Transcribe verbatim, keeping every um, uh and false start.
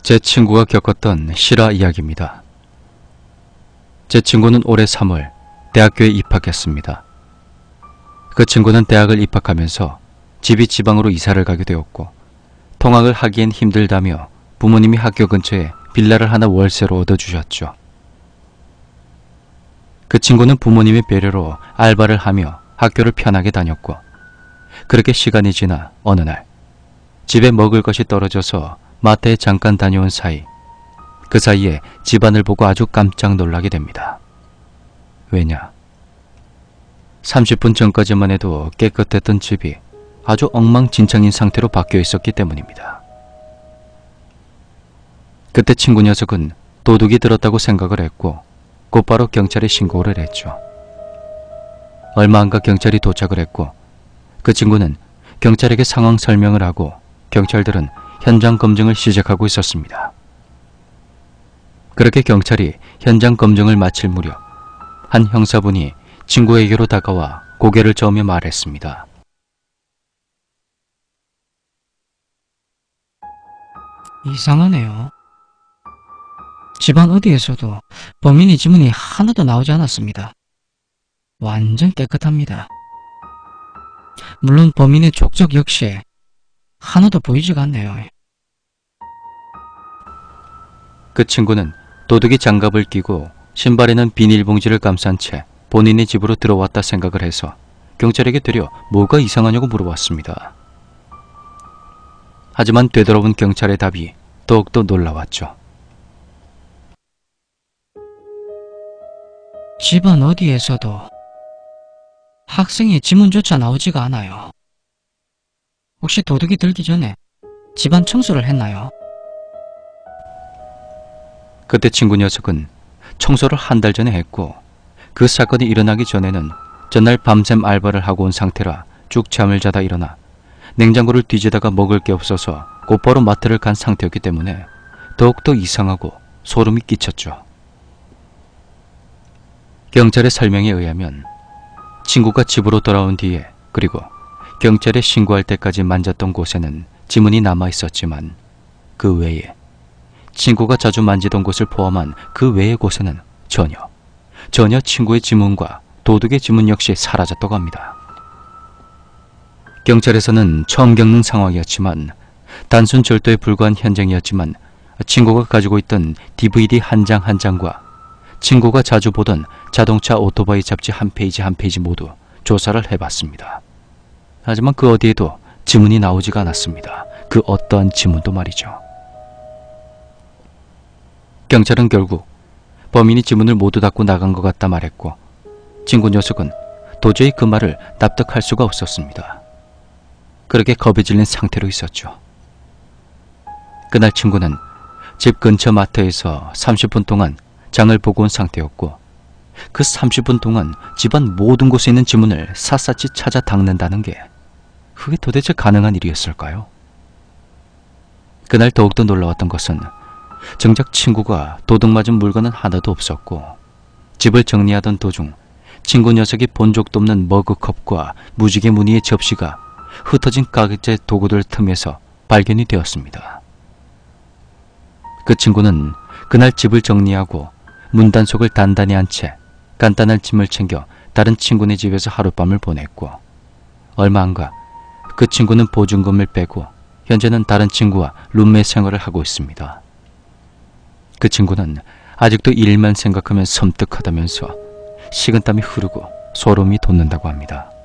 제 친구가 겪었던 실화 이야기입니다. 제 친구는 올해 삼월 대학교에 입학했습니다. 그 친구는 대학을 입학하면서 집이 지방으로 이사를 가게 되었고 통학을 하기엔 힘들다며 부모님이 학교 근처에 빌라를 하나 월세로 얻어주셨죠. 그 친구는 부모님의 배려로 알바를 하며 학교를 편하게 다녔고 그렇게 시간이 지나 어느 날 집에 먹을 것이 떨어져서 마트에 잠깐 다녀온 사이 그 사이에 집안을 보고 아주 깜짝 놀라게 됩니다. 왜냐? 삼십 분 전까지만 해도 깨끗했던 집이 아주 엉망진창인 상태로 바뀌어 있었기 때문입니다. 그때 친구 녀석은 도둑이 들었다고 생각을 했고 곧바로 경찰에 신고를 했죠. 얼마 안가 경찰이 도착을 했고 그 친구는 경찰에게 상황 설명을 하고 경찰들은 현장 검증을 시작하고 있었습니다. 그렇게 경찰이 현장 검증을 마칠 무렵 한 형사분이 친구에게로 다가와 고개를 저으며 말했습니다. 이상하네요. 집안 어디에서도 범인의 지문이 하나도 나오지 않았습니다. 완전 깨끗합니다. 물론 범인의 족적 역시 하나도 보이지가 않네요. 그 친구는 도둑이 장갑을 끼고 신발에는 비닐봉지를 감싼 채 본인의 집으로 들어왔다 생각을 해서 경찰에게 되려 뭐가 이상하냐고 물어봤습니다. 하지만 되돌아온 경찰의 답이 더욱더 놀라웠죠. 집안 어디에서도 학생의 지문조차 나오지가 않아요. 혹시 도둑이 들기 전에 집안 청소를 했나요? 그때 친구 녀석은 청소를 한 달 전에 했고 그 사건이 일어나기 전에는 전날 밤샘 알바를 하고 온 상태라 쭉 잠을 자다 일어나 냉장고를 뒤지다가 먹을 게 없어서 곧바로 마트를 간 상태였기 때문에 더욱더 이상하고 소름이 끼쳤죠. 경찰의 설명에 의하면 친구가 집으로 돌아온 뒤에 그리고 경찰에 신고할 때까지 만졌던 곳에는 지문이 남아 있었지만 그 외에 친구가 자주 만지던 곳을 포함한 그 외의 곳에는 전혀 전혀 친구의 지문과 도둑의 지문 역시 사라졌다고 합니다. 경찰에서는 처음 겪는 상황이었지만 단순 절도에 불과한 현장이었지만 친구가 가지고 있던 디브이디 한 장 한 장과 친구가 자주 보던 자동차 오토바이 잡지 한 페이지 한 페이지 모두 조사를 해봤습니다. 하지만 그 어디에도 지문이 나오지가 않았습니다. 그 어떠한 지문도 말이죠. 경찰은 결국 범인이 지문을 모두 닫고 나간 것 같다 말했고 친구 녀석은 도저히 그 말을 납득할 수가 없었습니다. 그렇게 겁에 질린 상태로 있었죠. 그날 친구는 집 근처 마트에서 삼십 분 동안 장을 보고 온 상태였고 그 삼십 분 동안 집안 모든 곳에 있는 지문을 샅샅이 찾아 닦는다는 게 그게 도대체 가능한 일이었을까요? 그날 더욱더 놀라웠던 것은 정작 친구가 도둑맞은 물건은 하나도 없었고 집을 정리하던 도중 친구 녀석이 본 적도 없는 머그컵과 무지개 무늬의 접시가 흩어진 가게재 도구들 틈에서 발견이 되었습니다. 그 친구는 그날 집을 정리하고 문단속을 단단히 한 채 간단한 짐을 챙겨 다른 친구네 집에서 하룻밤을 보냈고 얼마 안가 그 친구는 보증금을 빼고 현재는 다른 친구와 룸메 생활을 하고 있습니다. 그 친구는 아직도 이 일만 생각하면 섬뜩하다면서 식은땀이 흐르고 소름이 돋는다고 합니다.